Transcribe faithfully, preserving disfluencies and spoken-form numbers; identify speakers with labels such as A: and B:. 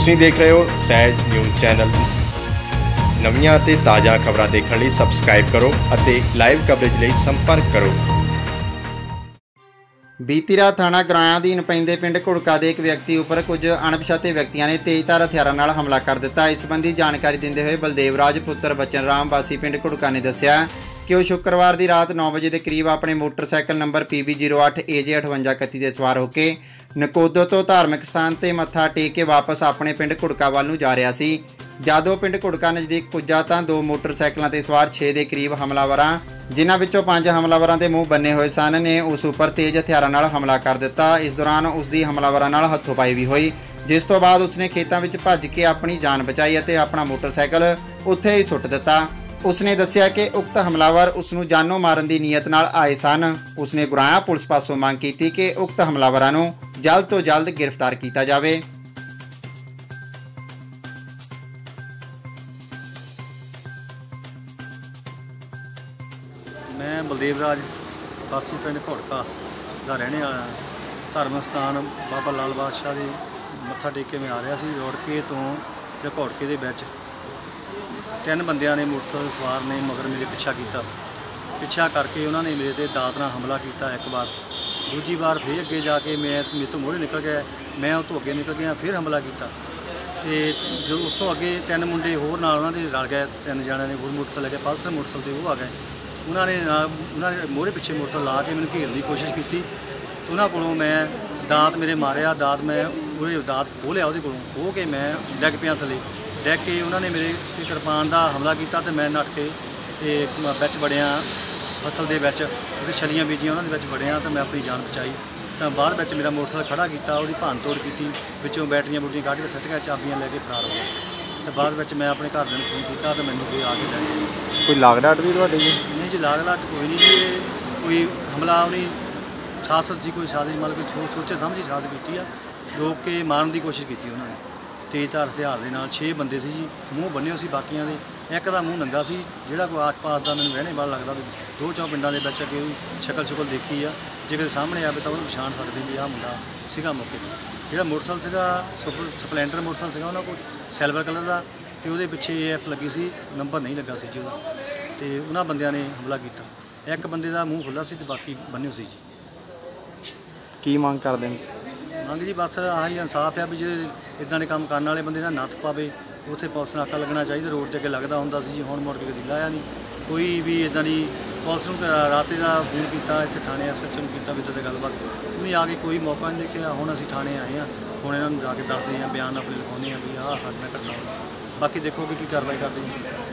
A: ਤੁਸੀਂ ਦੇਖ ਰਹੇ ਹੋ ਸਹਿਜ ਨਿਊਜ਼ ਚੈਨਲ। ਨਵੀਆਂ ਅਤੇ ਤਾਜ਼ਾ ਖਬਰਾਂ ਦੇਖਣ ਲਈ ਸਬਸਕ੍ਰਾਈਬ ਕਰੋ ਅਤੇ ਲਾਈਵ ਕਵਰੇਜ ਲਈ ਸੰਪਰਕ ਕਰੋ।
B: ਬੀਤੀ ਰਾਤ ਥਾਣਾ ਗਰਾਇਆ ਅਧੀਨ ਪੈਂਦੇ ਪਿੰਡ ਘੁੜਕਾ ਦੇ ਇੱਕ ਵਿਅਕਤੀ ਉੱਪਰ ਕੁਝ ਅਣਪਛਾਤੇ ਵਿਅਕਤੀਆਂ ਨੇ ਤੇਜ਼ਧਾਰ ਹਥਿਆਰਾਂ ਨਾਲ ਹਮਲਾ ਕਰ ਦਿੱਤਾ। ਇਸ ਸੰਬੰਧੀ ਜਾਣਕਾਰੀ ਦਿੰਦੇ ਹੋਏ ਬਲਦੇਵ ਰਾਜ ਪੁੱਤਰ ਬਚਨ ਰਾਮ ਵਾਸੀ ਪਿੰਡ ਘੁੜਕਾ ਨੇ ਦੱਸਿਆ कि वो शुक्रवार की रात नौ बजे के करीब अपने motorcycle number P B zero अठ ए जे अठवंजा इकत्ती से सवार होकर नकोदो तो धार्मिक स्थान पर मत्था टेक के वापस अपने पिंड घुड़का वाल नूं जा रहा सी। जदों पिंड घुड़का नज़दीक पुज्जा तां दो मोटरसाइकिलों ते सवार छे के करीब हमलावरां जिन्हां विचों पंज हमलावरां दे मूँह बन्ने हुए सन ने उस उपर तेज़ हथियारां नाल हमला कर दिता। इस दौरान उसकी हमलावरां नाल हत्थों-पाई भी हुई, जिस तो बाद उसने खेतों में भज के अपनी जान बचाई और अपना मोटरसाइकिल उत्थे ही सुट दिता। उसने दस्सिया कि उक्त हमलावर उसनूं जानों मारन की नीयत नाल आए सन। उसने गुराया पुलिस पासों मांग की कि उक्त हमलावरां नूं जल्द तो जल्द गिरफ्तार किया जाए।
C: मैं बलदेव राज वासी पिंड घुड़का का रहने वाला धार्मिक स्थान बाबा लाल बादशाह के मत्था टेक के मैं आ रहा सी। रोड़के तो ਜਾਂ ਘੁੜਕੇ ਦੇ ਵਿੱਚ ਤਿੰਨ ਬੰਦਿਆਂ ਨੇ मोटरसाइकिल सवार ने मगर मेरे पिछा किया। पिछा करके उन्होंने मेरे ते दात नाल हमला किया एक बार, दूजी बार फिर अगे जाके मैं मेरे तो मोहरे निकल गया, मैं उस तो अगे निकल गया, फिर हमला किया। तो जो उस तो अगे तीन मुंडे होर नाल उन्होंने रल गए, तीन जणिਆਂ ने होर मोटरसाइकिल लगे पल्सर मोटरसाइकिल से वो आ गए। उन्होंने उन्होंने मोहरे पिछे मोटरसाइकिल ला के मैंने घेरने की कोशिश की। तो उन्होंने कोलों मैं दात मेरे मारिया, दात मैं वो दात खोह लिया, वो कोलों खोह के मैं डिग पिया थले। डिग के उन्होंने मेरे किरपान का हमला किया तो मैं नट के बिच वड़िया फसल के बिच उसे छलियां बीजियां उन्होंने बिच वड़िया तो मैं अपनी जान बचाई। तो बाद में मेरा मोटरसाइकिल खड़ा किया, वो भन तोड़ की, पिछों बैटरियां बुटरियां कढ़ के सट गया, चाबियां लैके फरार हो गया। तो बाद में मैं अपने घर में फोन किया तो मैंने कोई आके लै गया।
D: कोई लाग डाट भी तुहाडे जी?
C: नहीं जी, लाग डाट कोई नहीं जी, कोई हमला नहीं सासत जी, कोई साजिश मतलब कोई सोचे समझी साजिश की है, रोक के मारन की कोशिश की उन्होंने तेज़धार हथियार के नाल। छे बंदे सी जी, मूँह बन्ने सी बाकियां दे, एक दा मूँह नंगा सी, जिहड़ा कोई आस पास का मैंने रहने वाला लगता भी दो चौ पिंडों के बच्चे कि शक्ल शुकल देखी आ, जे किसी सामने आए तो उन्हें पछाण सकते भी आ मुंडा सीगा मौके पर। जिहड़ा मोटरसाइकिल सीगा स्पलैंडर मोटरसाइकिल सीगा उन्होंने कोल सिल्वर कलर का, तो वो पिछे ए एफ लगी सी, नंबर नहीं लगा सी जी उसका। तो उन्होंने बंदियां ने हमला किया, एक बंदे का मूँह खुला सी तो बाकी बन्ने सी जी।
D: की मांग करदे
C: मंग जी बस आही इंसाफ है भी जो इदा के काम करने वाले बंदे ना नत्थ पावे, उत्थे पुलिस नाका लगना चाहिए। रोड से अगे लगता होंदा सी जी, हुण मुड़ के कदी लाया नहीं कोई भी इदा की। पुलिस नूं राते का फोन किया, इत्थे थाने एस एच ओ नूं कीता भी इदां दी गलबात, उन्हें आके कोई मौका नहीं देखिया। हुण असीं थाने आए हैं, हुण इन्हां नूं जाके दसदे हैं, बयान अपने लिखाउने भी आह साडे नाल घटना होई। बाकी देखो कि की कार्रवाई करदे।